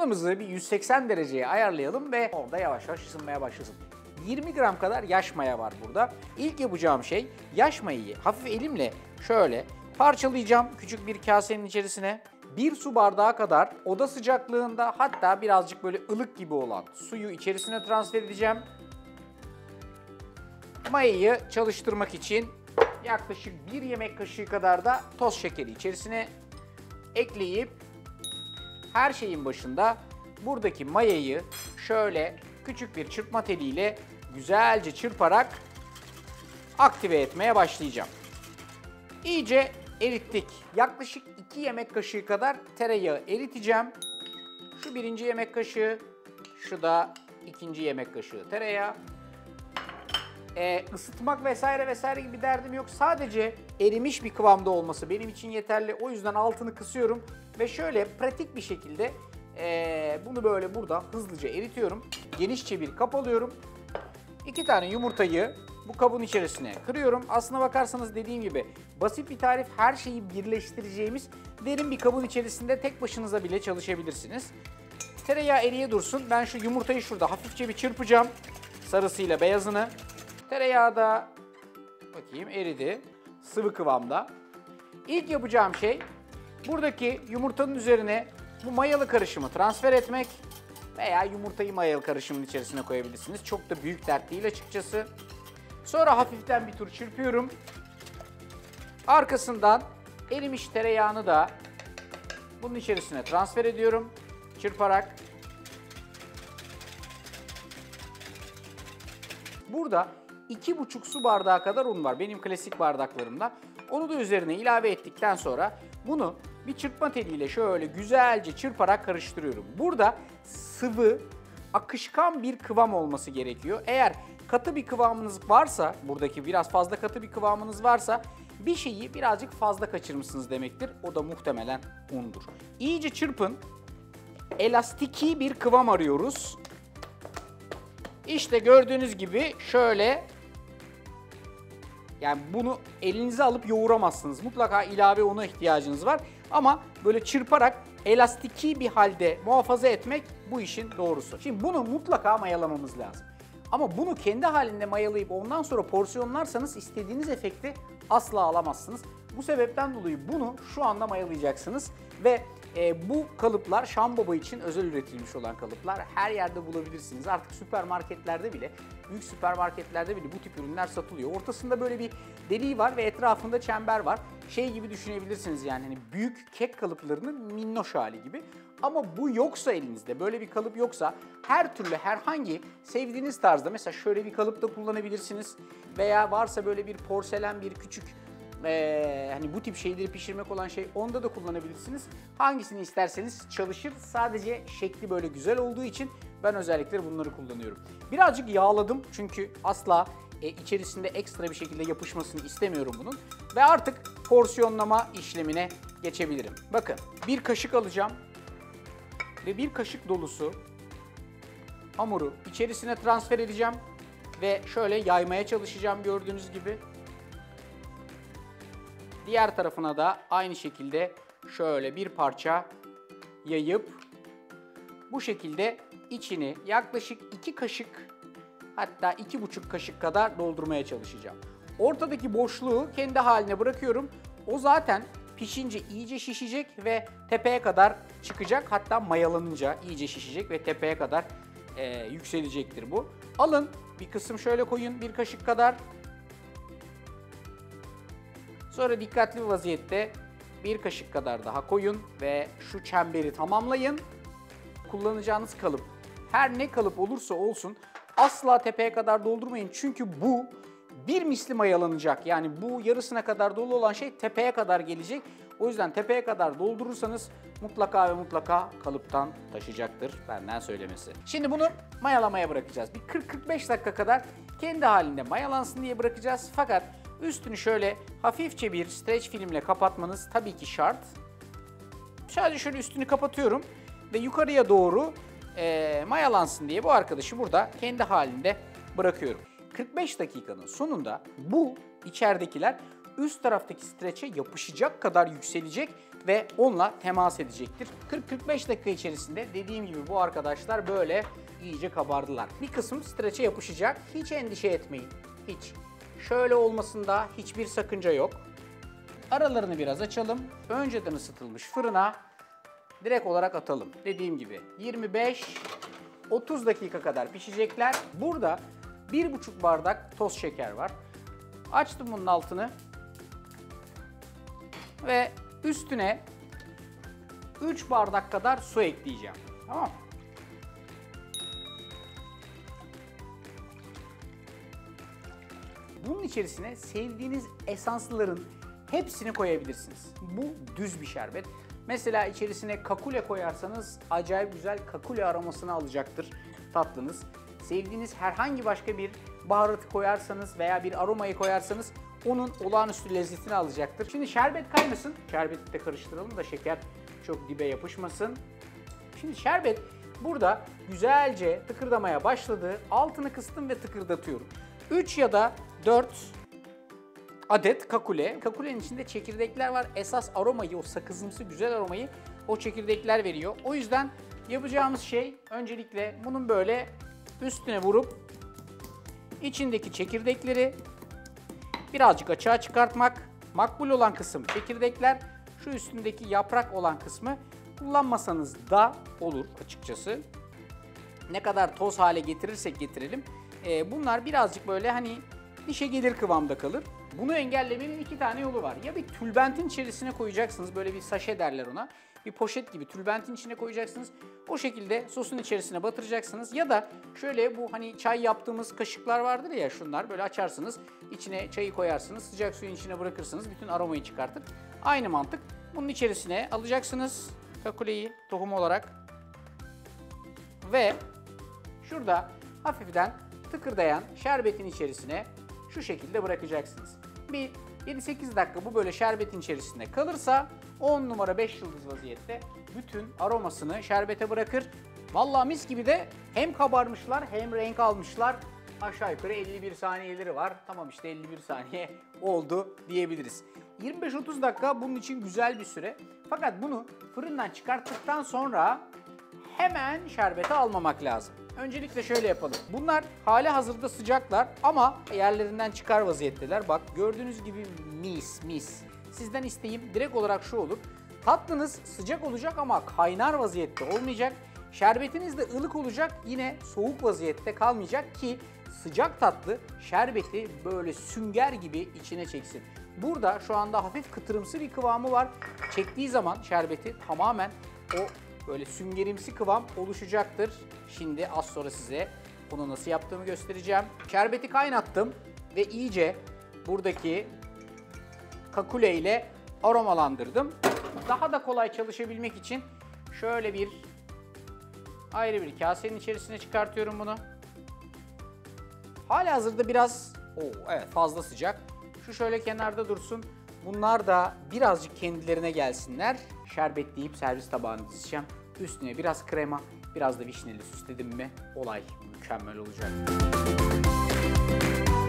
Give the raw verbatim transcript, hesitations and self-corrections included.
Fırınımızı bir yüz seksen dereceye ayarlayalım ve orada yavaş yavaş ısınmaya başlasın. yirmi gram kadar yaş maya var burada. İlk yapacağım şey yaş mayayı hafif elimle şöyle parçalayacağım küçük bir kasenin içerisine. Bir su bardağı kadar oda sıcaklığında, hatta birazcık böyle ılık gibi olan suyu içerisine transfer edeceğim. Mayayı çalıştırmak için yaklaşık bir yemek kaşığı kadar da toz şekeri içerisine ekleyip her şeyin başında buradaki mayayı şöyle küçük bir çırpma teliyle güzelce çırparak aktive etmeye başlayacağım. İyice erittik. Yaklaşık iki yemek kaşığı kadar tereyağı eriteceğim. Şu birinci yemek kaşığı, şu da ikinci yemek kaşığı tereyağı. Ee, ısıtmak vesaire vesaire gibi bir derdim yok. Sadece erimiş bir kıvamda olması benim için yeterli. O yüzden altını kısıyorum ve şöyle pratik bir şekilde ee, bunu böyle burada hızlıca eritiyorum. Genişçe bir kap alıyorum. İki tane yumurtayı bu kabın içerisine kırıyorum. Aslına bakarsanız dediğim gibi basit bir tarif, her şeyi birleştireceğimiz derin bir kabın içerisinde tek başınıza bile çalışabilirsiniz. Tereyağı eriye dursun. Ben şu yumurtayı şurada hafifçe bir çırpacağım. Sarısıyla beyazını. Tereyağı da bakayım eridi. Sıvı kıvamda. İlk yapacağım şey buradaki yumurtanın üzerine bu mayalı karışımı transfer etmek veya yumurtayı mayalı karışımın içerisine koyabilirsiniz. Çok da büyük dert değil açıkçası. Sonra hafiften bir tur çırpıyorum. Arkasından erimiş tereyağını da bunun içerisine transfer ediyorum. Çırparak. Burada iki buçuk su bardağı kadar un var. Benim klasik bardaklarımda. Onu da üzerine ilave ettikten sonra bunu bir çırpma teliyle şöyle güzelce çırparak karıştırıyorum. Burada sıvı, akışkan bir kıvam olması gerekiyor. Eğer katı bir kıvamınız varsa, buradaki biraz fazla katı bir kıvamınız varsa bir şeyi birazcık fazla kaçırmışsınız demektir. O da muhtemelen undur. İyice çırpın. Elastiki bir kıvam arıyoruz. İşte gördüğünüz gibi şöyle, yani bunu elinize alıp yoğuramazsınız. Mutlaka ilave una ihtiyacınız var. Ama böyle çırparak elastiki bir halde muhafaza etmek bu işin doğrusu. Şimdi bunu mutlaka mayalamamız lazım. Ama bunu kendi halinde mayalayıp ondan sonra porsiyonlarsanız istediğiniz efekti asla alamazsınız. Bu sebepten dolayı bunu şu anda mayalayacaksınız ve e, bu kalıplar Şam Baba için özel üretilmiş olan kalıplar. Her yerde bulabilirsiniz. Artık süpermarketlerde bile, büyük süpermarketlerde bile bu tip ürünler satılıyor. Ortasında böyle bir deliği var ve etrafında çember var. Şey gibi düşünebilirsiniz, yani hani büyük kek kalıplarının minnoş hali gibi. Ama bu yoksa elinizde, böyle bir kalıp yoksa her türlü herhangi sevdiğiniz tarzda mesela şöyle bir kalıp da kullanabilirsiniz. Veya varsa böyle bir porselen bir küçük Ee, hani bu tip şeyleri pişirmek olan şey, onda da kullanabilirsiniz. Hangisini isterseniz çalışır. Sadece şekli böyle güzel olduğu için ben özellikle bunları kullanıyorum. Birazcık yağladım çünkü asla e, içerisinde ekstra bir şekilde yapışmasını istemiyorum bunun. Ve artık porsiyonlama işlemine geçebilirim. Bakın, bir kaşık alacağım ve bir kaşık dolusu hamuru içerisine transfer edeceğim ve şöyle yaymaya çalışacağım gördüğünüz gibi. Diğer tarafına da aynı şekilde şöyle bir parça yayıp bu şekilde içini yaklaşık iki kaşık, hatta iki buçuk kaşık kadar doldurmaya çalışacağım. Ortadaki boşluğu kendi haline bırakıyorum. O zaten pişince iyice şişecek ve tepeye kadar çıkacak. Hatta mayalanınca iyice şişecek ve tepeye kadar e, yükselecektir bu. Alın bir kısım şöyle koyun, bir kaşık kadar. Sonra dikkatli bir vaziyette bir kaşık kadar daha koyun ve şu çemberi tamamlayın. Kullanacağınız kalıp her ne kalıp olursa olsun asla tepeye kadar doldurmayın. Çünkü bu bir misli mayalanacak. Yani bu yarısına kadar dolu olan şey tepeye kadar gelecek. O yüzden tepeye kadar doldurursanız mutlaka ve mutlaka kalıptan taşacaktır, benden söylemesi. Şimdi bunu mayalamaya bırakacağız. Bir kırk kırk beş dakika kadar kendi halinde mayalansın diye bırakacağız. Fakat üstünü şöyle hafifçe bir streç filmle kapatmanız tabii ki şart. Sadece şöyle üstünü kapatıyorum ve yukarıya doğru e, mayalansın diye bu arkadaşı burada kendi halinde bırakıyorum. kırk beş dakikanın sonunda bu içeridekiler üst taraftaki streçe yapışacak kadar yükselecek ve onunla temas edecektir. kırk kırk beş dakika içerisinde dediğim gibi bu arkadaşlar böyle iyice kabardılar. Bir kısım streçe yapışacak. Hiç endişe etmeyin. Hiç. Şöyle olmasında hiçbir sakınca yok. Aralarını biraz açalım. Önceden ısıtılmış fırına direkt olarak atalım. Dediğim gibi yirmi beş otuz dakika kadar pişecekler. Burada bir buçuk bardak toz şeker var. Açtım bunun altını ve üstüne üç bardak kadar su ekleyeceğim. Tamam mı? Bunun içerisine sevdiğiniz esansların hepsini koyabilirsiniz. Bu düz bir şerbet. Mesela içerisine kakule koyarsanız acayip güzel kakule aromasını alacaktır tatlınız. Sevdiğiniz herhangi başka bir baharatı koyarsanız veya bir aromayı koyarsanız onun olağanüstü lezzetini alacaktır. Şimdi şerbet kaynasın. Şerbeti de karıştıralım da şeker çok dibe yapışmasın. Şimdi şerbet burada güzelce tıkırdamaya başladı. Altını kıstım ve tıkırdatıyorum. üç ya da dört adet kakule. Kakulenin içinde çekirdekler var. Esas aromayı, o sakızımsı güzel aromayı o çekirdekler veriyor. O yüzden yapacağımız şey öncelikle bunun böyle üstüne vurup içindeki çekirdekleri birazcık açığa çıkartmak. Makbul olan kısım çekirdekler. Şu üstündeki yaprak olan kısmı kullanmasanız da olur açıkçası. Ne kadar toz hale getirirsek getirelim. Bunlar birazcık böyle hani dişe gelir kıvamda kalır. Bunu engellemenin iki tane yolu var. Ya bir tülbentin içerisine koyacaksınız. Böyle bir saşe derler ona. Bir poşet gibi tülbentin içine koyacaksınız. O şekilde sosun içerisine batıracaksınız. Ya da şöyle bu hani çay yaptığımız kaşıklar vardır ya, şunlar böyle açarsınız. İçine çayı koyarsınız. Sıcak suyun içine bırakırsınız. Bütün aromayı çıkartır. Aynı mantık. Bunun içerisine alacaksınız kakuleyi tohum olarak. Ve şurada hafiften tıkırdayan şerbetin içerisine şu şekilde bırakacaksınız. Bir yedi sekiz dakika bu böyle şerbetin içerisinde kalırsa on numara beş yıldız vaziyette bütün aromasını şerbete bırakır. Vallahi mis gibi de hem kabarmışlar hem renk almışlar. Aşağı yukarı elli bir saniyeleri var. Tamam işte elli bir saniye oldu diyebiliriz. yirmi beş otuz dakika bunun için güzel bir süre. Fakat bunu fırından çıkarttıktan sonra hemen şerbete almamak lazım. Öncelikle şöyle yapalım. Bunlar hali hazırda sıcaklar ama yerlerinden çıkar vaziyetteler. Bak gördüğünüz gibi mis mis. Sizden isteğim direkt olarak şu olur. Tatlınız sıcak olacak ama kaynar vaziyette olmayacak. Şerbetiniz de ılık olacak, yine soğuk vaziyette kalmayacak ki sıcak tatlı şerbeti böyle sünger gibi içine çeksin. Burada şu anda hafif kıtırımsı bir kıvamı var. Çektiği zaman şerbeti tamamen o böyle süngerimsi kıvam oluşacaktır. Şimdi az sonra size bunu nasıl yaptığımı göstereceğim. Şerbeti kaynattım ve iyice buradaki kakule ile aromalandırdım. Daha da kolay çalışabilmek için şöyle bir ayrı bir kasenin içerisine çıkartıyorum bunu. Halihazırda biraz oo, evet fazla sıcak. Şu şöyle kenarda dursun. Bunlar da birazcık kendilerine gelsinler. Şerbetleyip servis tabağına dizeceğim. Üstüne biraz krema, biraz da vişneli süsledim mi olay mükemmel olacak.